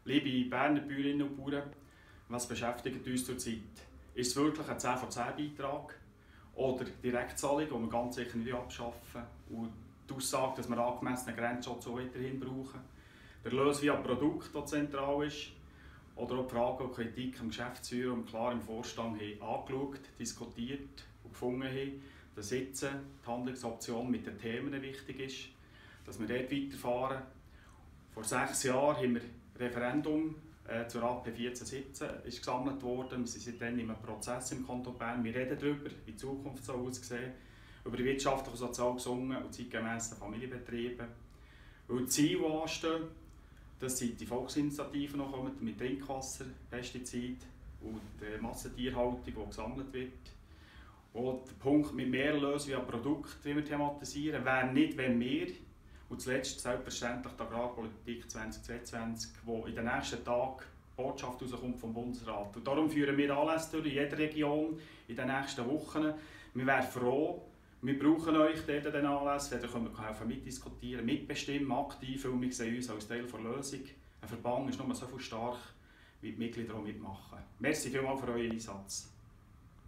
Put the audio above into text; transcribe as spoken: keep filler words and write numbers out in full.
Liebe Berner Bäuerinnen und Bauern, was beschäftigt uns zurzeit? Ist es wirklich ein zehn von zehn Beitrag oder Direktzahlung, die wir ganz sicher nicht abschaffen und die Aussage, dass wir angemessenen Grenzschutz so weiterhin brauchen? Der Erlös via Produkt, das zentral ist, oder auch die Frage und Kritik am Geschäftsführer und klar im Vorstand haben angeschaut, diskutiert und gefunden haben, dass jetzt die Handlungsoption mit den Themen wichtig ist, dass wir dort weiterfahren. Vor sechs Jahren haben wir ein Referendum äh, zur A P vierzehn siebzehn ist gesammelt worden. Wir sind seitdem in einem Prozess im Kanton Bern. Wir reden darüber, wie die Zukunft so aussehen, über die wirtschaftlich und sozial gesungenen und zeitgemässen Familienbetriebe. Weil die Ziele, die anstehen, das sind die Volksinitiativen noch kommen, mit Trinkwasser, Pestizid und der Massentierhaltung, die gesammelt wird. Und der Punkt mit mehr Erlös via Produkt, wie wir thematisieren, wäre nicht, wenn wir, und zuletzt selbstverständlich die Agrarpolitik zwanzig zweiundzwanzig, wo in den nächsten Tagen Botschaft rauskommt vom Bundesrat. Und darum führen wir Anlässe durch in jeder Region in den nächsten Wochen. Wir wären froh, wir brauchen euch dort an den Anlässen, da können wir helfen, mitdiskutieren, mitbestimmen, aktiv, weil wir sehen uns als Teil der Lösung. Ein Verband ist nur so viel stark, wie die Mitglieder auch mitmachen. Merci vielmals für euren Einsatz.